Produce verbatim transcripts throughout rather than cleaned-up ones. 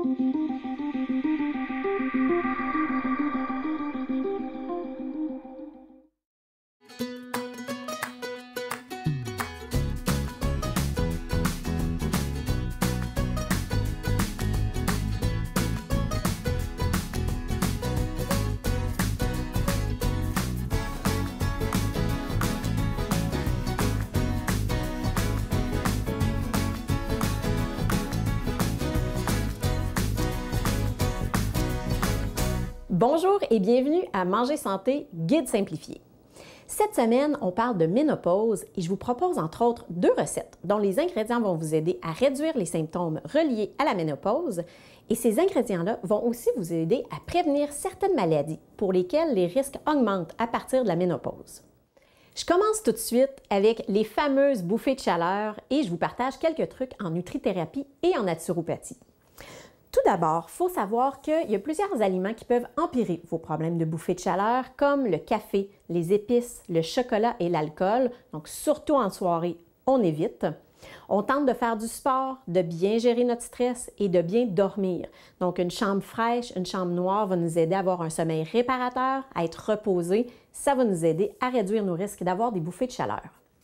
Bonjour et bienvenue à Manger Santé, guide simplifié. Cette semaine, on parle de ménopause et je vous propose entre autres deux recettes dont les ingrédients vont vous aider à réduire les symptômes reliés à la ménopause et ces ingrédients-là vont aussi vous aider à prévenir certaines maladies pour lesquelles les risques augmentent à partir de la ménopause. Je commence tout de suite avec les fameuses bouffées de chaleur et je vous partage quelques trucs en nutrithérapie et en naturopathie. Tout d'abord, il faut savoir qu'il y a plusieurs aliments qui peuvent empirer vos problèmes de bouffées de chaleur, comme le café, les épices, le chocolat et l'alcool. Donc, surtout en soirée, on évite. On tente de faire du sport, de bien gérer notre stress et de bien dormir. Donc, une chambre fraîche, une chambre noire va nous aider à avoir un sommeil réparateur, à être reposé. Ça va nous aider à réduire nos risques d'avoir des bouffées de chaleur.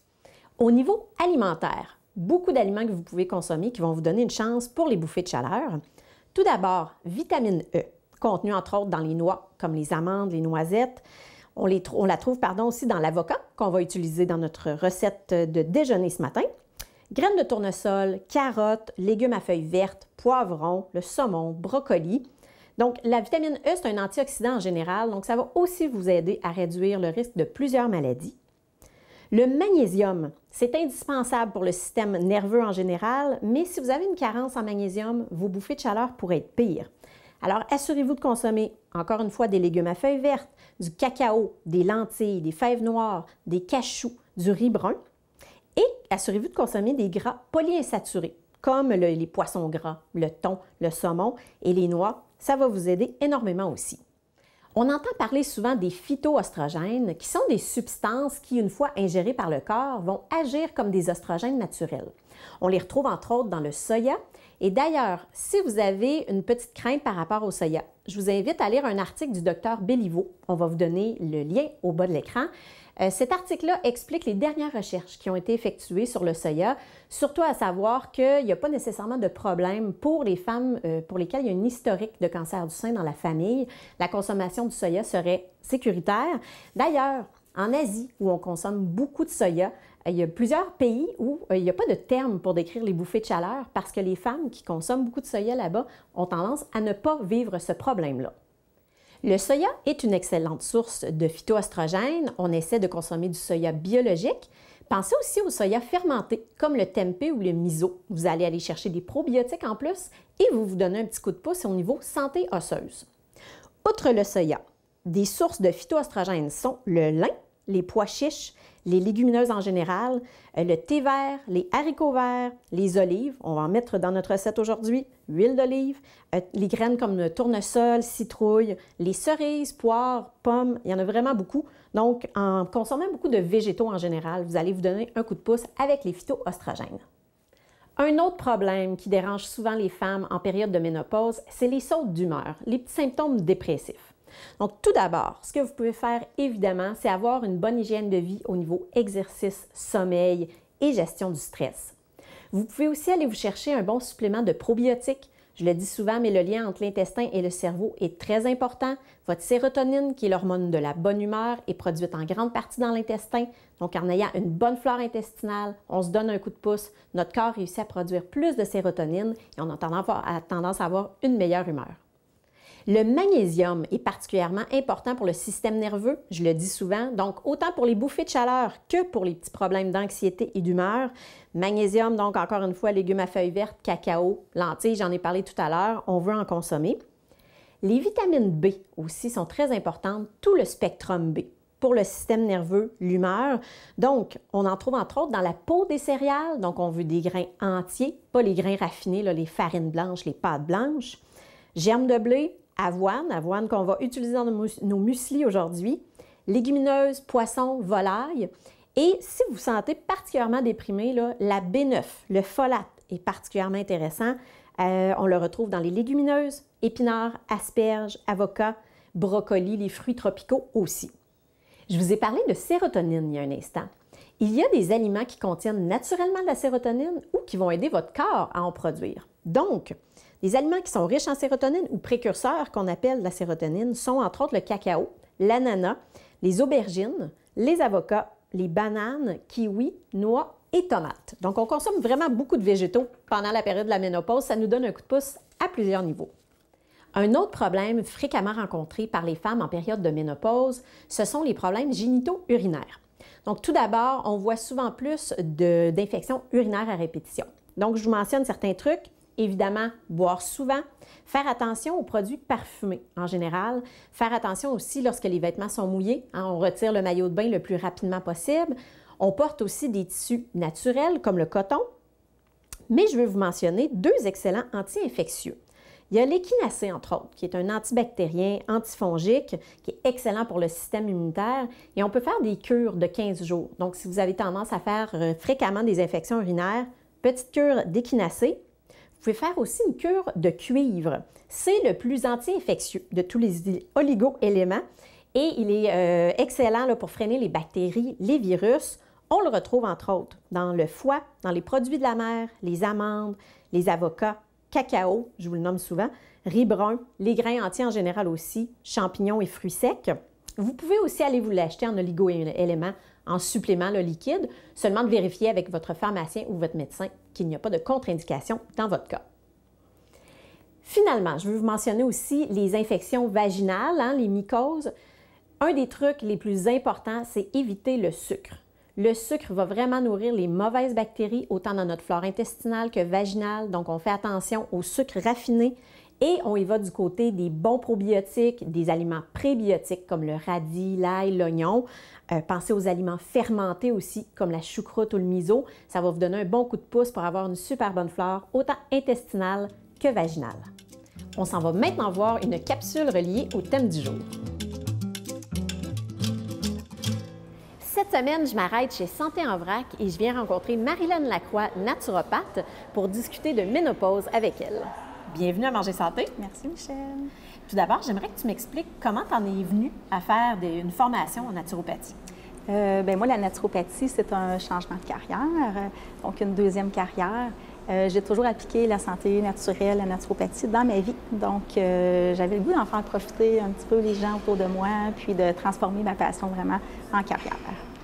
Au niveau alimentaire, beaucoup d'aliments que vous pouvez consommer qui vont vous donner une chance pour les bouffées de chaleur. Tout d'abord, vitamine E, contenue entre autres dans les noix, comme les amandes, les noisettes. On, les, on la trouve pardon, aussi dans l'avocat, qu'on va utiliser dans notre recette de déjeuner ce matin. Graines de tournesol, carottes, légumes à feuilles vertes, poivrons, le saumon, brocoli. Donc, la vitamine E, c'est un antioxydant en général, donc ça va aussi vous aider à réduire le risque de plusieurs maladies. Le magnésium, c'est indispensable pour le système nerveux en général, mais si vous avez une carence en magnésium, vos bouffées de chaleur pourraient être pires. Alors, assurez-vous de consommer, encore une fois, des légumes à feuilles vertes, du cacao, des lentilles, des fèves noires, des cachous, du riz brun. Et assurez-vous de consommer des gras polyinsaturés, comme le, les poissons gras, le thon, le saumon et les noix. Ça va vous aider énormément aussi. On entend parler souvent des phytoœstrogènes, qui sont des substances qui, une fois ingérées par le corps, vont agir comme des oestrogènes naturels. On les retrouve entre autres dans le soya. Et d'ailleurs, si vous avez une petite crainte par rapport au soya, je vous invite à lire un article du docteur Béliveau. On va vous donner le lien au bas de l'écran. Euh, cet article-là explique les dernières recherches qui ont été effectuées sur le soya, surtout à savoir qu'il n'y a pas nécessairement de problème pour les femmes euh, pour lesquelles il y a une historique de cancer du sein dans la famille. La consommation du soya serait sécuritaire. D'ailleurs, en Asie, où on consomme beaucoup de soya, il y a plusieurs pays où il n'y a pas de terme pour décrire les bouffées de chaleur parce que les femmes qui consomment beaucoup de soya là-bas ont tendance à ne pas vivre ce problème-là. Le soya est une excellente source de phytoestrogènes. On essaie de consommer du soya biologique. Pensez aussi au soya fermenté, comme le tempeh ou le miso. Vous allez aller chercher des probiotiques en plus et vous vous donnez un petit coup de pouce au niveau santé osseuse. Outre le soya, des sources de phytoestrogènes sont le lin, les pois chiches, les légumineuses en général, le thé vert, les haricots verts, les olives, on va en mettre dans notre recette aujourd'hui, huile d'olive, les graines comme le tournesol, citrouille, les cerises, poires, pommes, il y en a vraiment beaucoup. Donc, en consommant beaucoup de végétaux en général, vous allez vous donner un coup de pouce avec les phytoœstrogènes. Un autre problème qui dérange souvent les femmes en période de ménopause, c'est les sautes d'humeur, les petits symptômes dépressifs. Donc, tout d'abord, ce que vous pouvez faire, évidemment, c'est avoir une bonne hygiène de vie au niveau exercice, sommeil et gestion du stress. Vous pouvez aussi aller vous chercher un bon supplément de probiotiques. Je le dis souvent, mais le lien entre l'intestin et le cerveau est très important. Votre sérotonine, qui est l'hormone de la bonne humeur, est produite en grande partie dans l'intestin. Donc, en ayant une bonne flore intestinale, on se donne un coup de pouce, notre corps réussit à produire plus de sérotonine et on a tendance à avoir une meilleure humeur. Le magnésium est particulièrement important pour le système nerveux, je le dis souvent, donc autant pour les bouffées de chaleur que pour les petits problèmes d'anxiété et d'humeur. Magnésium, donc encore une fois, légumes à feuilles vertes, cacao, lentilles, j'en ai parlé tout à l'heure, on veut en consommer. Les vitamines B aussi sont très importantes, tout le spectrum B pour le système nerveux, l'humeur. Donc, on en trouve entre autres dans la peau des céréales, donc on veut des grains entiers, pas les grains raffinés, là, les farines blanches, les pâtes blanches. Germes de blé, avoine, avoine qu'on va utiliser dans nos, nos mueslis aujourd'hui, légumineuses, poissons, volailles. Et si vous vous sentez particulièrement déprimé, là, la B neuf, le folate est particulièrement intéressant. Euh, on le retrouve dans les légumineuses, épinards, asperges, avocats, brocolis, les fruits tropicaux aussi. Je vous ai parlé de sérotonine il y a un instant. Il y a des aliments qui contiennent naturellement de la sérotonine ou qui vont aider votre corps à en produire. Donc, les aliments qui sont riches en sérotonine ou précurseurs qu'on appelle la sérotonine sont entre autres le cacao, l'ananas, les aubergines, les avocats, les bananes, kiwis, noix et tomates. Donc, on consomme vraiment beaucoup de végétaux pendant la période de la ménopause. Ça nous donne un coup de pouce à plusieurs niveaux. Un autre problème fréquemment rencontré par les femmes en période de ménopause, ce sont les problèmes génito-urinaires. Donc, tout d'abord, on voit souvent plus d'infections urinaires à répétition. Donc, je vous mentionne certains trucs. Évidemment, boire souvent, faire attention aux produits parfumés en général, faire attention aussi lorsque les vêtements sont mouillés, hein, on retire le maillot de bain le plus rapidement possible. On porte aussi des tissus naturels comme le coton, mais je veux vous mentionner deux excellents anti-infectieux. Il y a l'échinacée, entre autres, qui est un antibactérien, antifongique, qui est excellent pour le système immunitaire. Et on peut faire des cures de quinze jours. Donc, si vous avez tendance à faire euh, fréquemment des infections urinaires, petite cure d'échinacée. Vous pouvez faire aussi une cure de cuivre. C'est le plus anti-infectieux de tous les oligo-éléments et il est euh, excellent là, pour freiner les bactéries, les virus. On le retrouve entre autres dans le foie, dans les produits de la mer, les amandes, les avocats, cacao, je vous le nomme souvent, riz brun, les grains entiers en général aussi, champignons et fruits secs. Vous pouvez aussi aller vous l'acheter en oligo-éléments, en supplément là, liquide, seulement de vérifier avec votre pharmacien ou votre médecin qu'il n'y a pas de contre-indication dans votre cas. Finalement, je veux vous mentionner aussi les infections vaginales, hein, les mycoses. Un des trucs les plus importants, c'est éviter le sucre. Le sucre va vraiment nourrir les mauvaises bactéries, autant dans notre flore intestinale que vaginale. Donc, on fait attention au sucre raffiné et on y va du côté des bons probiotiques, des aliments prébiotiques comme le radis, l'ail, l'oignon. Euh, pensez aux aliments fermentés aussi, comme la choucroute ou le miso. Ça va vous donner un bon coup de pouce pour avoir une super bonne flore, autant intestinale que vaginale. On s'en va maintenant voir une capsule reliée au thème du jour. Cette semaine, je m'arrête chez Santé en vrac et je viens rencontrer Marilène Lacroix, naturopathe, pour discuter de ménopause avec elle. Bienvenue à Manger Santé. Merci, Michel. Tout d'abord, j'aimerais que tu m'expliques comment tu en es venue à faire des, une formation en naturopathie. Euh, ben moi, la naturopathie, c'est un changement de carrière, donc une deuxième carrière. Euh, j'ai toujours appliqué la santé naturelle, la naturopathie dans ma vie. Donc, euh, j'avais le goût d'en faire profiter un petit peu les gens autour de moi, puis de transformer ma passion vraiment en carrière.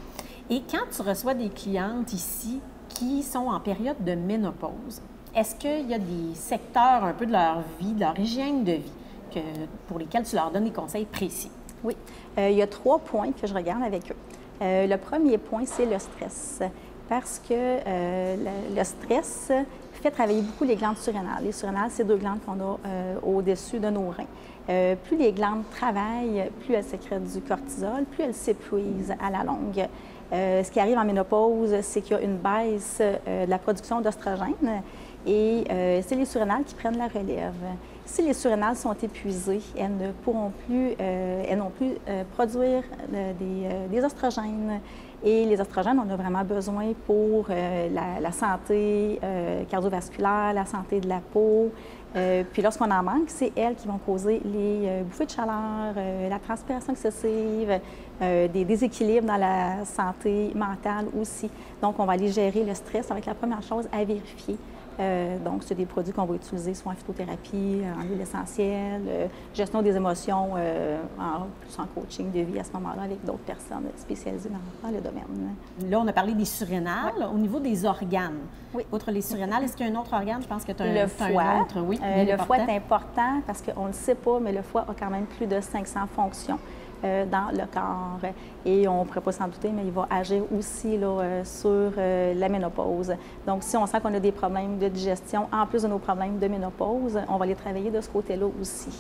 Et quand tu reçois des clientes ici qui sont en période de ménopause, est-ce qu'il y a des secteurs un peu de leur vie, de leur hygiène de vie, que, pour lesquels tu leur donnes des conseils précis? Oui. Euh, il y a trois points que je regarde avec eux. Euh, le premier point, c'est le stress. Parce que euh, le, le stress fait travailler beaucoup les glandes surrénales. Les surrénales, c'est deux glandes qu'on a euh, au-dessus de nos reins. Euh, plus les glandes travaillent, plus elles sécrètent du cortisol, plus elles s'épuisent à la longue. Euh, ce qui arrive en ménopause, c'est qu'il y a une baisse euh, de la production d'oestrogène et euh, c'est les surrénales qui prennent la relève. Si les surrénales sont épuisées, elles ne pourront plus, euh, elles n'ont plus euh, produire euh, des, euh, des oestrogènes. Et les oestrogènes, on a vraiment besoin pour euh, la, la santé euh, cardiovasculaire, la santé de la peau. Euh, puis lorsqu'on en manque, c'est elles qui vont causer les euh, bouffées de chaleur, euh, la transpiration excessive, euh, des déséquilibres dans la santé mentale aussi. Donc, on va aller gérer le stress. Ça va être la première chose à vérifier. Euh, donc, c'est des produits qu'on va utiliser soit en phytothérapie, en huile essentielle, euh, gestion des émotions, euh, en, plus en coaching de vie à ce moment-là avec d'autres personnes spécialisées dans, dans le domaine. Là, on a parlé des surrénales. Ouais. Au niveau des organes, oui. Outre les surrénales, est-ce qu'il y a un autre organe? Je pense que tu as un, le foie. un autre. Oui, euh, le foie est important parce qu'on ne le sait pas, mais le foie a quand même plus de cinq cents fonctions. Euh, dans le corps. Et on ne pourrait pas s'en douter, mais il va agir aussi là, euh, sur euh, la ménopause. Donc, si on sent qu'on a des problèmes de digestion, en plus de nos problèmes de ménopause, on va les travailler de ce côté-là aussi.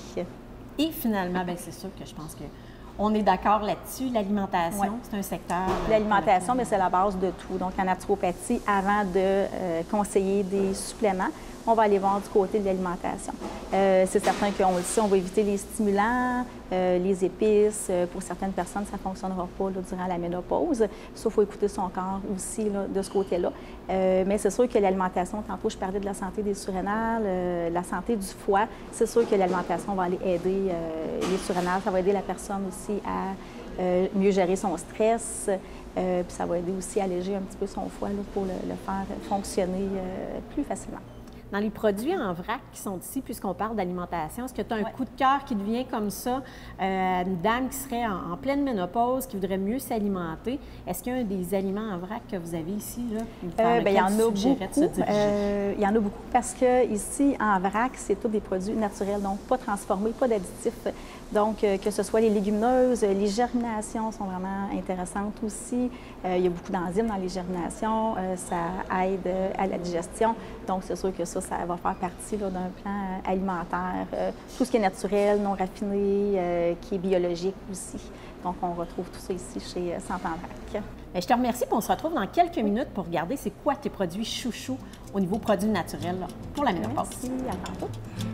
Et finalement, bien, c'est sûr que je pense qu'on est d'accord là-dessus. L'alimentation, ouais. C'est un secteur... L'alimentation, bien, c'est la base de tout. Donc, en naturopathie, avant de euh, conseiller des suppléments, on va aller voir du côté de l'alimentation. Euh, c'est certain qu'on le sait, on va éviter les stimulants, euh, les épices. Euh, pour certaines personnes, ça ne fonctionnera pas là, durant la ménopause. Sauf qu'il faut écouter son corps aussi là, de ce côté-là. Euh, mais c'est sûr que l'alimentation, tantôt je parlais de la santé des surrénales, euh, la santé du foie, c'est sûr que l'alimentation va aller aider euh, les surrénales. Ça va aider la personne aussi à euh, mieux gérer son stress. Euh, puis ça va aider aussi à alléger un petit peu son foie là, pour le, le faire fonctionner euh, plus facilement. Dans les produits en vrac qui sont ici, puisqu'on parle d'alimentation, est-ce que tu as un ouais. coup de cœur qui te vient comme ça, euh, une dame qui serait en, en pleine ménopause, qui voudrait mieux s'alimenter? Est-ce qu'il y a des aliments en vrac que vous avez ici? Là, euh, bien, il y en a beaucoup. Euh, il y en a beaucoup parce que ici, en vrac, c'est tous des produits naturels, donc pas transformés, pas d'additifs. Donc, euh, que ce soit les légumineuses, les germinations sont vraiment intéressantes aussi. Euh, il y a beaucoup d'enzymes dans les germinations, euh, ça aide à la digestion. Donc, c'est sûr que ça, ça va faire partie d'un plan alimentaire. Euh, tout ce qui est naturel, non raffiné, euh, qui est biologique aussi. Donc, on retrouve tout ça ici chez Santé en vrac. Bien, je te remercie, puis on se retrouve dans quelques minutes pour regarder c'est quoi tes produits chouchous au niveau produits naturels là, pour la ménopause. Merci, à tantôt.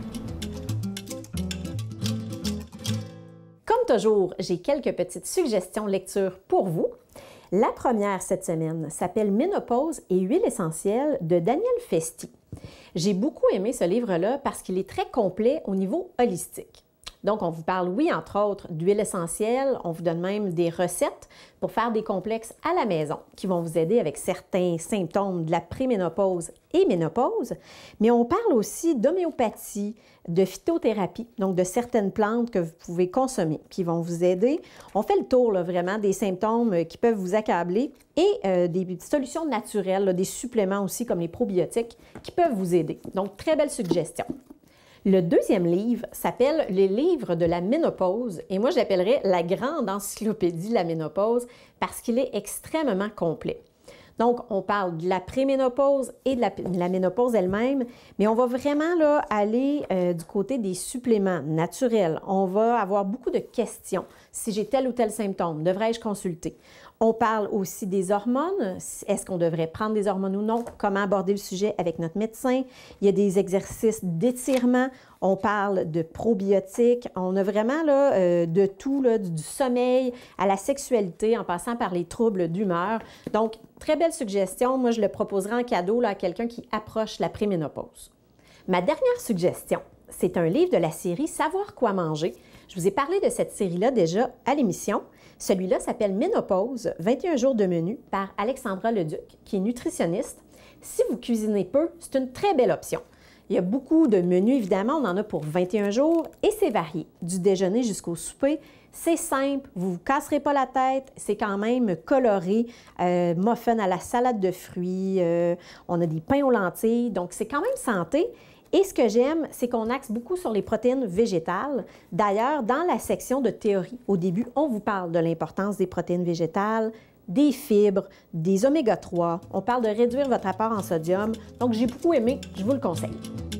Comme toujours, j'ai quelques petites suggestions lecture pour vous. La première cette semaine s'appelle Ménopause et huile essentielle de Daniel Festi. J'ai beaucoup aimé ce livre-là parce qu'il est très complet au niveau holistique. Donc, on vous parle, oui, entre autres, d'huile essentielle. On vous donne même des recettes pour faire des complexes à la maison qui vont vous aider avec certains symptômes de la préménopause et ménopause. Mais on parle aussi d'homéopathie, de phytothérapie, donc de certaines plantes que vous pouvez consommer qui vont vous aider. On fait le tour là, vraiment des symptômes qui peuvent vous accabler et euh, des solutions naturelles, là, des suppléments aussi comme les probiotiques qui peuvent vous aider. Donc, très belle suggestion. Le deuxième livre s'appelle « Les livres de la ménopause » et moi, je l'appellerais « La grande encyclopédie de la ménopause » parce qu'il est extrêmement complet. Donc, on parle de la préménopause et de la, de la ménopause elle-même, mais on va vraiment là, aller euh, du côté des suppléments naturels. On va avoir beaucoup de questions. Si j'ai tel ou tel symptôme, devrais-je consulter? On parle aussi des hormones. Est-ce qu'on devrait prendre des hormones ou non? Comment aborder le sujet avec notre médecin? Il y a des exercices d'étirement. On parle de probiotiques. On a vraiment là, euh, de tout, là, du sommeil à la sexualité, en passant par les troubles d'humeur. Donc, très belle suggestion. Moi, je le proposerai en cadeau là, à quelqu'un qui approche la préménopause. Ma dernière suggestion, c'est un livre de la série « Savoir quoi manger ». Je vous ai parlé de cette série-là déjà à l'émission. Celui-là s'appelle Ménopause, vingt et un jours de menu par Alexandra Leduc, qui est nutritionniste. Si vous cuisinez peu, c'est une très belle option. Il y a beaucoup de menus, évidemment, on en a pour vingt et un jours et c'est varié, du déjeuner jusqu'au souper. C'est simple, vous ne vous casserez pas la tête, c'est quand même coloré, euh, muffin à la salade de fruits, euh, on a des pains aux lentilles, donc c'est quand même santé. Et ce que j'aime, c'est qu'on axe beaucoup sur les protéines végétales. D'ailleurs, dans la section de théorie, au début, on vous parle de l'importance des protéines végétales, des fibres, des oméga trois. On parle de réduire votre apport en sodium. Donc, j'ai beaucoup aimé, je vous le conseille.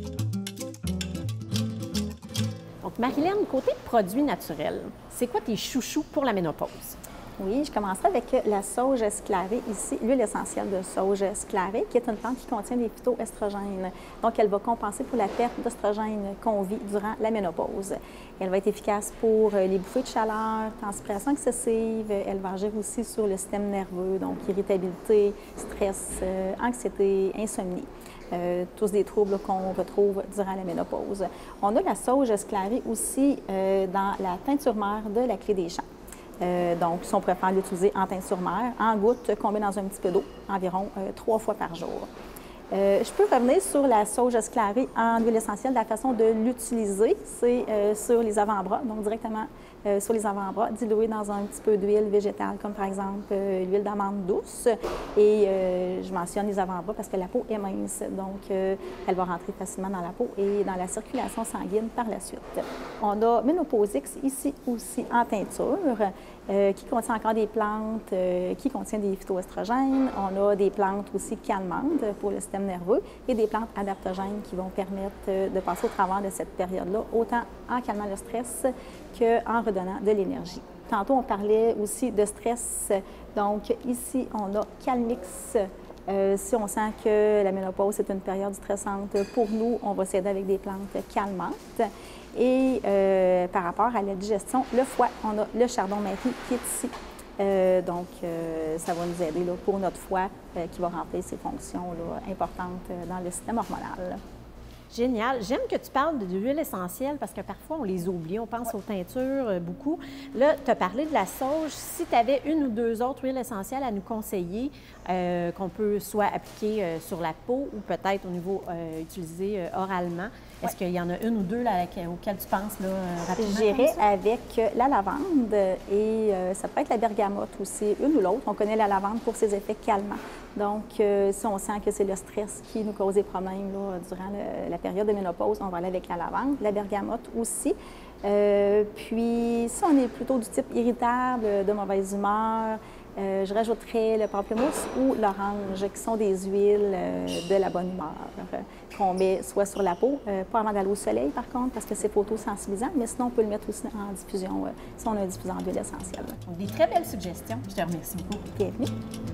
Donc, Marilène, côté produits naturels, c'est quoi tes chouchous pour la ménopause? Oui, je commencerai avec la sauge esclarée ici, l'huile essentielle de sauge esclarée, qui est une plante qui contient des phytoestrogènes. Donc, elle va compenser pour la perte d'oestrogène qu'on vit durant la ménopause. Elle va être efficace pour les bouffées de chaleur, transpiration excessive. Elle va agir aussi sur le système nerveux, donc irritabilité, stress, euh, anxiété, insomnie. Euh, tous des troubles qu'on retrouve durant la ménopause. On a la sauge esclarée aussi euh, dans la teinture mère de la clé des champs. Euh, donc, si on préfère l'utiliser en teinture mère, en gouttes, qu'on met dans un petit peu d'eau, environ euh, trois fois par jour. Euh, je peux revenir sur la sauge esclarée en huile essentielle. La façon de l'utiliser, c'est euh, sur les avant-bras, donc directement euh, sur les avant-bras, dilué dans un petit peu d'huile végétale, comme par exemple euh, l'huile d'amande douce. Et euh, je mentionne les avant-bras parce que la peau est mince, donc euh, elle va rentrer facilement dans la peau et dans la circulation sanguine par la suite. On a Ménopausix ici aussi en teinture. Euh, qui contient encore des plantes euh, qui contiennent des phytoestrogènes. On a des plantes aussi calmantes pour le système nerveux et des plantes adaptogènes qui vont permettre euh, de passer au travers de cette période-là, autant en calmant le stress qu'en redonnant de l'énergie. Tantôt, on parlait aussi de stress. Donc, ici, on a Calmix Euh, si on sent que la ménopause est une période stressante pour nous, on va s'aider avec des plantes calmantes. Et euh, par rapport à la digestion, le foie, on a le chardon-marie qui est ici. Euh, donc, euh, ça va nous aider là, pour notre foie euh, qui va remplir ses fonctions là, importantes dans le système hormonal. Génial. J'aime que tu parles de l'huile essentielle parce que parfois, on les oublie. On pense ouais. aux teintures euh, beaucoup. Là, tu as parlé de la sauge. Si tu avais une ou deux autres huiles essentielles à nous conseiller, euh, qu'on peut soit appliquer euh, sur la peau ou peut-être au niveau euh, utilisé euh, oralement, est-ce ouais. qu'il y en a une ou deux là, auxquelles tu penses là, rapidement? J'irais avec la lavande et euh, ça peut être la bergamote aussi, une ou l'autre. On connaît la lavande pour ses effets calmants. Donc, euh, si on sent que c'est le stress qui nous cause des problèmes là, durant le, la période de ménopause, on va aller avec la lavande, la bergamote aussi. Euh, puis, si on est plutôt du type irritable, de mauvaise humeur, euh, je rajouterais le pamplemousse ou l'orange, qui sont des huiles euh, de la bonne humeur, euh, qu'on met soit sur la peau, euh, pas avant d'aller au soleil par contre, parce que c'est photosensibilisant, mais sinon on peut le mettre aussi en diffusion, euh, si on a un diffusant d'huile essentielle. Donc, des très belles suggestions. Je te remercie beaucoup. Bienvenue.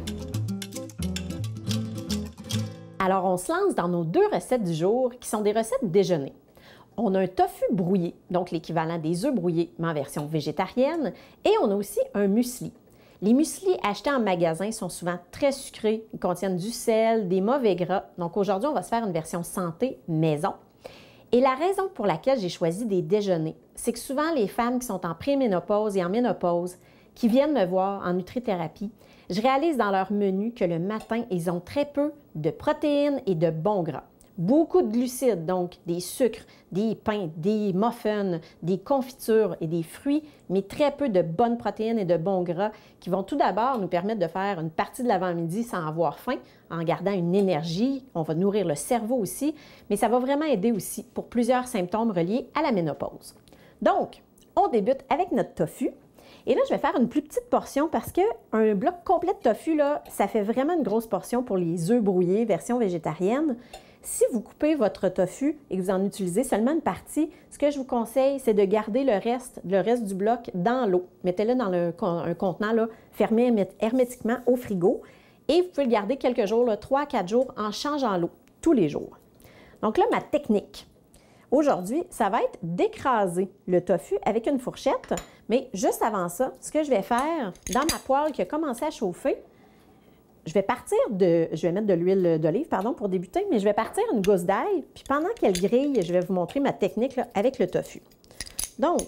Alors, on se lance dans nos deux recettes du jour, qui sont des recettes déjeuner. On a un tofu brouillé, donc l'équivalent des œufs brouillés, mais en version végétarienne, et on a aussi un muesli. Les mueslis achetés en magasin sont souvent très sucrés, ils contiennent du sel, des mauvais gras. Donc aujourd'hui, on va se faire une version santé maison. Et la raison pour laquelle j'ai choisi des déjeuners, c'est que souvent les femmes qui sont en préménopause et en ménopause, qui viennent me voir en nutrithérapie, je réalise dans leur menu que le matin, ils ont très peu de protéines et de bons gras. Beaucoup de glucides, donc des sucres, des pains, des muffins, des confitures et des fruits, mais très peu de bonnes protéines et de bons gras qui vont tout d'abord nous permettre de faire une partie de l'avant-midi sans avoir faim, en gardant une énergie. On va nourrir le cerveau aussi, mais ça va vraiment aider aussi pour plusieurs symptômes reliés à la ménopause. Donc, on débute avec notre tofu. Et là, je vais faire une plus petite portion parce qu'un bloc complet de tofu, là, ça fait vraiment une grosse portion pour les œufs brouillés, version végétarienne. Si vous coupez votre tofu et que vous en utilisez seulement une partie, ce que je vous conseille, c'est de garder le reste, le reste du bloc dans l'eau. Mettez-le dans le, un contenant là, fermé hermétiquement au frigo et vous pouvez le garder quelques jours, trois à quatre jours, en changeant l'eau tous les jours. Donc là, ma technique. Aujourd'hui, ça va être d'écraser le tofu avec une fourchette, mais juste avant ça, ce que je vais faire, dans ma poêle qui a commencé à chauffer, je vais partir de, je vais mettre de l'huile d'olive, pardon, pour débuter, mais je vais partir une gousse d'ail, puis pendant qu'elle grille, je vais vous montrer ma technique là, avec le tofu. Donc,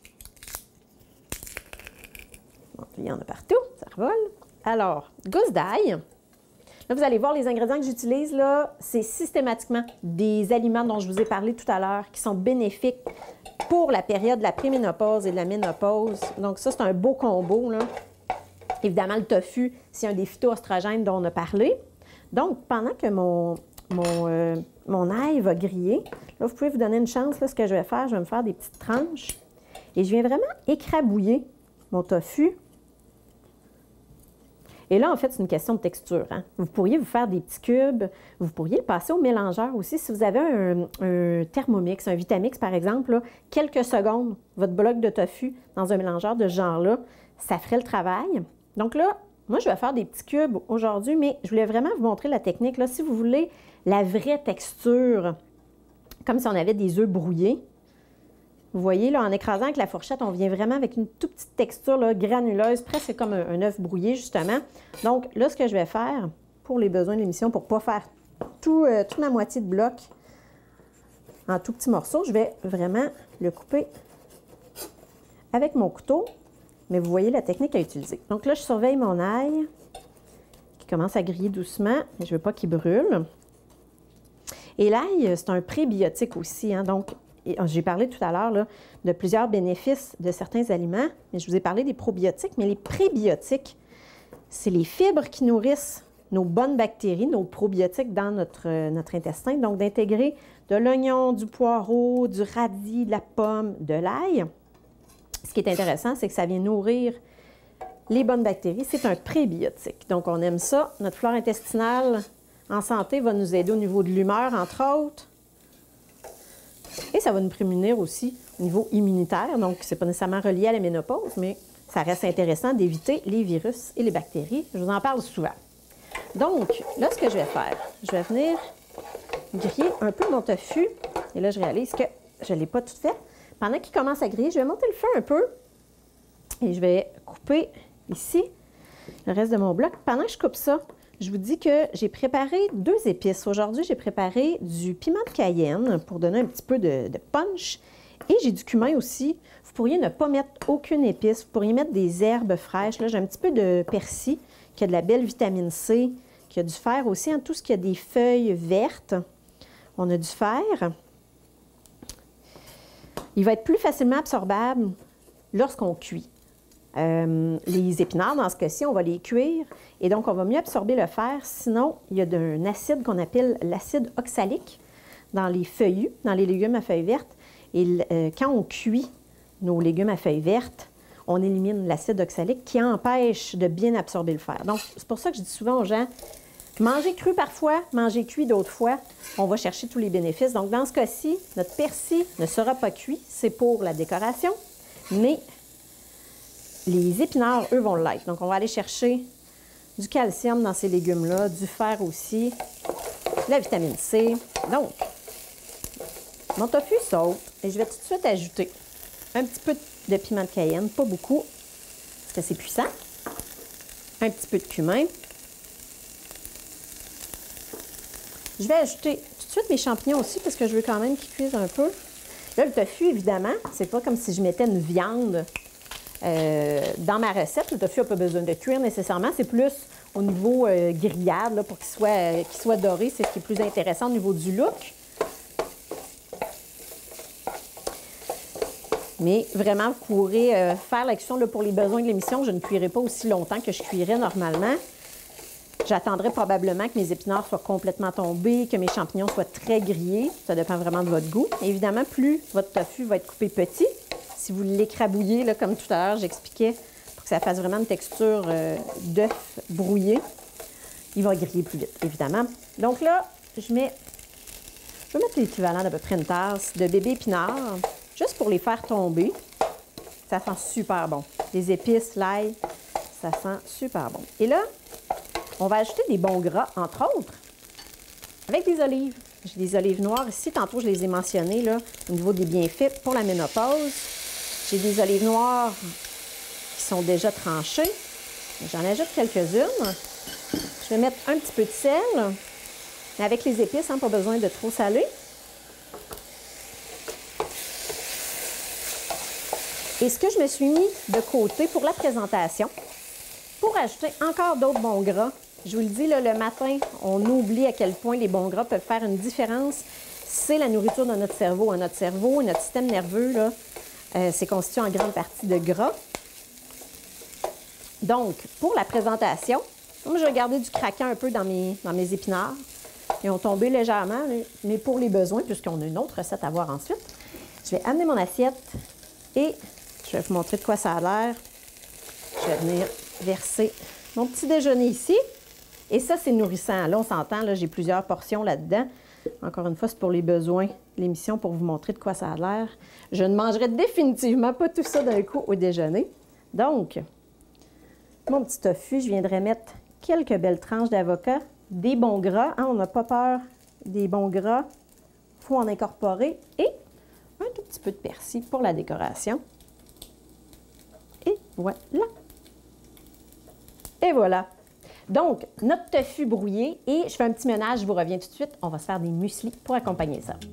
bon, il y en a partout, ça revole. Alors, gousse d'ail. Là, vous allez voir les ingrédients que j'utilise, là, c'est systématiquement des aliments dont je vous ai parlé tout à l'heure, qui sont bénéfiques pour la période de la préménopause et de la ménopause. Donc ça, c'est un beau combo, là. Évidemment, le tofu, c'est un des phytoestrogènes dont on a parlé. Donc, pendant que mon, mon, euh, mon ail va griller, là, vous pouvez vous donner une chance. Là, ce que je vais faire, je vais me faire des petites tranches. Et je viens vraiment écrabouiller mon tofu. Et là, en fait, c'est une question de texture. Hein? Vous pourriez vous faire des petits cubes. Vous pourriez le passer au mélangeur aussi. Si vous avez un, un Thermomix, un Vitamix, par exemple, là, quelques secondes, votre bloc de tofu dans un mélangeur de ce genre-là, ça ferait le travail. Donc là, moi, je vais faire des petits cubes aujourd'hui, mais je voulais vraiment vous montrer la technique. Là, si vous voulez la vraie texture, comme si on avait des œufs brouillés, vous voyez, là, en écrasant avec la fourchette, on vient vraiment avec une toute petite texture là, granuleuse, presque comme un, un œuf brouillé, justement. Donc là, ce que je vais faire pour les besoins de l'émission, pour ne pas faire tout, euh, toute ma moitié de bloc en tout petits morceaux, je vais vraiment le couper avec mon couteau. Mais vous voyez la technique à utiliser. Donc là, je surveille mon ail qui commence à griller doucement, mais je ne veux pas qu'il brûle. Et l'ail, c'est un prébiotique aussi. Hein, donc, j'ai parlé tout à l'heure de plusieurs bénéfices de certains aliments, mais je vous ai parlé des probiotiques, mais les prébiotiques, c'est les fibres qui nourrissent nos bonnes bactéries, nos probiotiques dans notre, notre intestin. Donc, d'intégrer de l'oignon, du poireau, du radis, de la pomme, de l'ail. Ce qui est intéressant, c'est que ça vient nourrir les bonnes bactéries. C'est un prébiotique. Donc, on aime ça. Notre flore intestinale en santé va nous aider au niveau de l'humeur, entre autres. Et ça va nous prémunir aussi au niveau immunitaire. Donc, ce n'est pas nécessairement relié à la ménopause, mais ça reste intéressant d'éviter les virus et les bactéries. Je vous en parle souvent. Donc, là, ce que je vais faire, je vais venir griller un peu mon tofu. Et là, je réalise que je ne l'ai pas tout fait. Pendant qu'il commence à griller, je vais monter le feu un peu. Et je vais couper ici le reste de mon bloc. Pendant que je coupe ça, je vous dis que j'ai préparé deux épices. Aujourd'hui, j'ai préparé du piment de Cayenne pour donner un petit peu de, de punch. Et j'ai du cumin aussi. Vous pourriez ne pas mettre aucune épice. Vous pourriez mettre des herbes fraîches. Là, j'ai un petit peu de persil qui a de la belle vitamine C, qui a du fer aussi. Hein, tout ce qui a des feuilles vertes, on a du fer. Il va être plus facilement absorbable lorsqu'on cuit. Euh, les épinards, dans ce cas-ci, on va les cuire et donc on va mieux absorber le fer. Sinon, il y a un acide qu'on appelle l'acide oxalique dans les feuillus, dans les légumes à feuilles vertes. Et euh, quand on cuit nos légumes à feuilles vertes, on élimine l'acide oxalique qui empêche de bien absorber le fer. Donc, c'est pour ça que je dis souvent aux gens, manger cru parfois, manger cuit d'autres fois, on va chercher tous les bénéfices. Donc, dans ce cas-ci, notre persil ne sera pas cuit, c'est pour la décoration, mais les épinards, eux, vont l'être. Donc, on va aller chercher du calcium dans ces légumes-là, du fer aussi, la vitamine C. Donc, mon tofu saute et je vais tout de suite ajouter un petit peu de piment de Cayenne, pas beaucoup, parce que c'est puissant. Un petit peu de cumin. Je vais ajouter tout de suite mes champignons aussi, parce que je veux quand même qu'ils cuisent un peu. Là, le tofu, évidemment, c'est pas comme si je mettais une viande euh, dans ma recette. Le tofu n'a pas besoin de cuire nécessairement. C'est plus au niveau euh, grillade, là, pour qu'il soit, euh, qu'il soit doré. C'est ce qui est plus intéressant au niveau du look. Mais vraiment, vous pourrez euh, faire la cuisson là, pour les besoins de l'émission. Je ne cuirai pas aussi longtemps que je cuirais normalement. J'attendrai probablement que mes épinards soient complètement tombés, que mes champignons soient très grillés. Ça dépend vraiment de votre goût. Et évidemment, plus votre tofu va être coupé petit, si vous l'écrabouillez, là, comme tout à l'heure, j'expliquais, pour que ça fasse vraiment une texture euh, d'œuf brouillé, il va griller plus vite, évidemment. Donc là, je mets, je vais mettre l'équivalent d'à peu près une tasse de bébé épinards, juste pour les faire tomber. Ça sent super bon. Les épices, l'ail, ça sent super bon. Et là, on va ajouter des bons gras, entre autres, avec des olives. J'ai des olives noires ici. Tantôt, je les ai mentionnées là, au niveau des bienfaits pour la ménopause. J'ai des olives noires qui sont déjà tranchées. J'en ajoute quelques-unes. Je vais mettre un petit peu de sel. Mais avec les épices, hein, pas besoin de trop saler. Et ce que je me suis mis de côté pour la présentation, pour ajouter encore d'autres bons gras, je vous le dis, là, le matin, on oublie à quel point les bons gras peuvent faire une différence. C'est la nourriture de notre cerveau. Notre cerveau, notre système nerveux, là, euh, c'est constitué en grande partie de gras. Donc, pour la présentation, moi, je vais garder du craquant un peu dans mes, dans mes épinards. Ils ont tombé légèrement, mais pour les besoins, puisqu'on a une autre recette à voir ensuite, je vais amener mon assiette et je vais vous montrer de quoi ça a l'air. Je vais venir verser mon petit déjeuner ici. Et ça, c'est nourrissant. Là, on s'entend, là, j'ai plusieurs portions là-dedans. Encore une fois, c'est pour les besoins de l'émission pour vous montrer de quoi ça a l'air. Je ne mangerai définitivement pas tout ça d'un coup au déjeuner. Donc, mon petit tofu, je viendrai mettre quelques belles tranches d'avocat, des bons gras. Hein, on n'a pas peur des bons gras. Il faut en incorporer. Et un tout petit peu de persil pour la décoration. Et voilà. Et voilà. Donc, notre tofu brouillé et je fais un petit ménage, je vous reviens tout de suite. On va se faire des mueslis pour accompagner ça.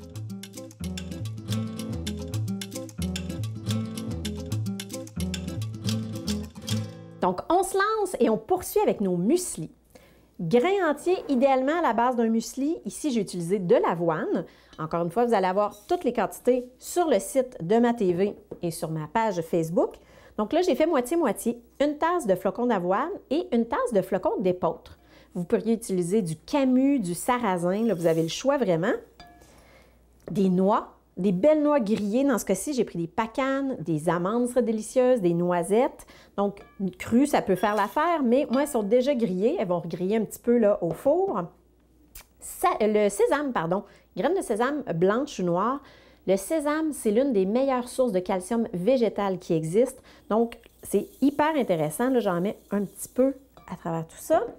Donc, on se lance et on poursuit avec nos mueslis. Grains entiers, idéalement à la base d'un muesli. Ici, j'ai utilisé de l'avoine. Encore une fois, vous allez avoir toutes les quantités sur le site de ma T V et sur ma page Facebook. Donc là, j'ai fait moitié-moitié, une tasse de flocons d'avoine et une tasse de flocons d'épeautre. Vous pourriez utiliser du camus, du sarrasin, là, vous avez le choix vraiment. Des noix, des belles noix grillées. Dans ce cas-ci, j'ai pris des pacanes, des amandes seraient délicieuses, des noisettes. Donc, crues, ça peut faire l'affaire, mais moi, elles sont déjà grillées. Elles vont regriller un petit peu là, au four. Ça, le sésame, pardon, graines de sésame blanches ou noires. Le sésame, c'est l'une des meilleures sources de calcium végétal qui existent. Donc, c'est hyper intéressant. J'en mets un petit peu à travers tout ça.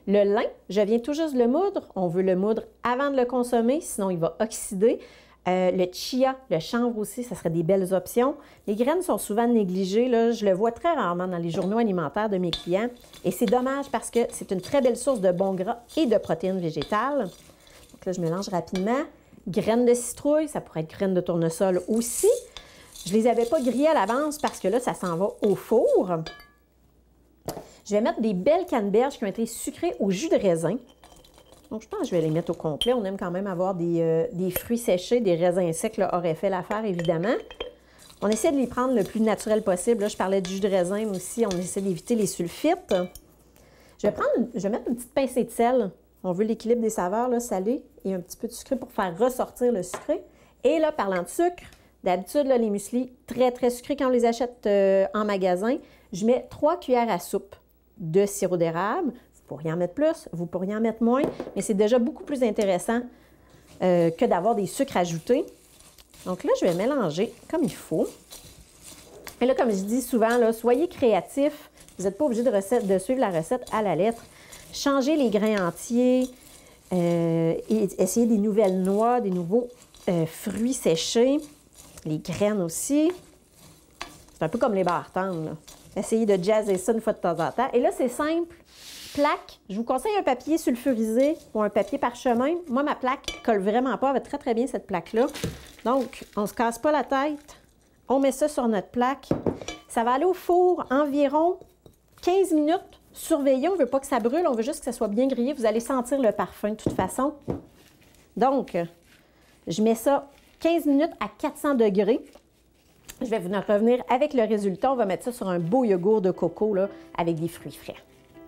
Le lin, je viens tout juste le moudre. On veut le moudre avant de le consommer, sinon il va oxyder. Euh, le chia, le chanvre aussi, ça serait des belles options. Les graines sont souvent négligées. Là. Je le vois très rarement dans les journaux alimentaires de mes clients. Et c'est dommage parce que c'est une très belle source de bons gras et de protéines végétales. Donc là, je mélange rapidement. Graines de citrouille, ça pourrait être graines de tournesol aussi. Je ne les avais pas grillées à l'avance parce que là, ça s'en va au four. Je vais mettre des belles canneberges qui ont été sucrées au jus de raisin. Donc, je pense que je vais les mettre au complet. On aime quand même avoir des, euh, des fruits séchés, des raisins secs, là, aurait fait l'affaire, évidemment. On essaie de les prendre le plus naturel possible. Là, je parlais du jus de raisin, mais aussi, on essaie d'éviter les sulfites. Je vais, prendre, je vais mettre une petite pincée de sel. On veut l'équilibre des saveurs, là, salé et un petit peu de sucré pour faire ressortir le sucré. Et là, parlant de sucre, d'habitude, là, les mueslis, très, très sucrés quand on les achète euh, en magasin, je mets trois cuillères à soupe de sirop d'érable. Vous pourriez en mettre plus, vous pourriez en mettre moins, mais c'est déjà beaucoup plus intéressant euh, que d'avoir des sucres ajoutés. Donc là, je vais mélanger comme il faut. Et là, comme je dis souvent, là, soyez créatifs. Vous n'êtes pas obligé de, recette, de suivre la recette à la lettre. Changez les grains entiers euh, et essayez des nouvelles noix, des nouveaux euh, fruits séchés, les graines aussi. C'est un peu comme les barres tendres, là. Essayez de jazzer ça une fois de temps en temps. Et là, c'est simple. Plaque, je vous conseille un papier sulfurisé ou un papier parchemin. Moi, ma plaque ne colle vraiment pas. Elle va très, très bien, cette plaque-là. Donc, on ne se casse pas la tête. On met ça sur notre plaque. Ça va aller au four environ quinze minutes. Surveillez, on ne veut pas que ça brûle. On veut juste que ça soit bien grillé. Vous allez sentir le parfum de toute façon. Donc, je mets ça quinze minutes à quatre cents degrés. Je vais venir revenir avec le résultat. On va mettre ça sur un beau yogourt de coco là, avec des fruits frais.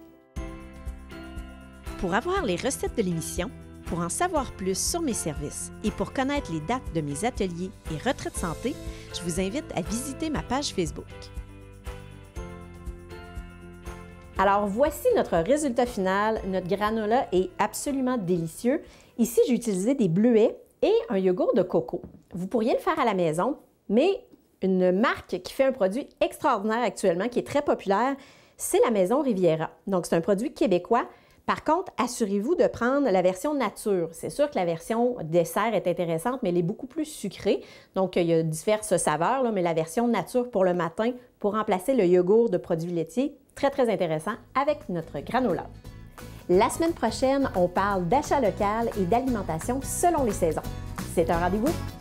Pour avoir les recettes de l'émission, pour en savoir plus sur mes services et pour connaître les dates de mes ateliers et retraites santé, je vous invite à visiter ma page Facebook. Alors, voici notre résultat final. Notre granola est absolument délicieux. Ici, j'ai utilisé des bleuets et un yogourt de coco. Vous pourriez le faire à la maison, mais une marque qui fait un produit extraordinaire actuellement, qui est très populaire, c'est la Maison Riviera. Donc, c'est un produit québécois. Par contre, assurez-vous de prendre la version nature. C'est sûr que la version dessert est intéressante, mais elle est beaucoup plus sucrée. Donc, il y a diverses saveurs, là, mais la version nature pour le matin, pour remplacer le yogourt de produits laitiers, très, très intéressant avec notre granola. La semaine prochaine, on parle d'achat local et d'alimentation selon les saisons. C'est un rendez-vous